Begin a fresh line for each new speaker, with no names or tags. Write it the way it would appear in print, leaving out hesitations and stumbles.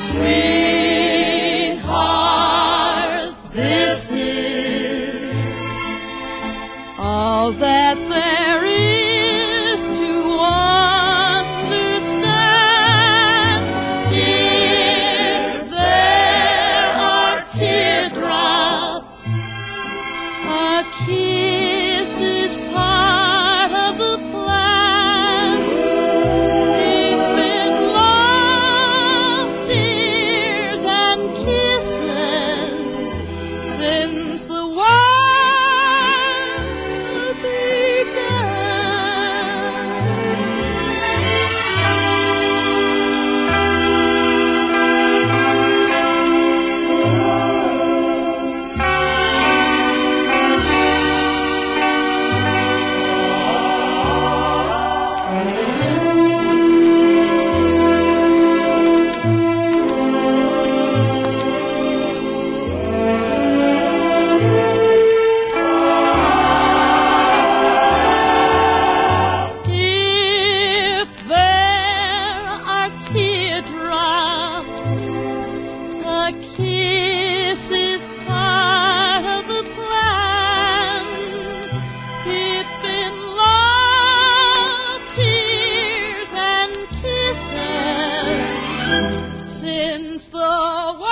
Sweetheart, this is all that there is to understand. If there are teardrops, a kiss is part of the plan. It's been love, tears, and kisses since the world began. If there are teardrops, a kiss is part of the plan. It's been love, tears, and kisses since the world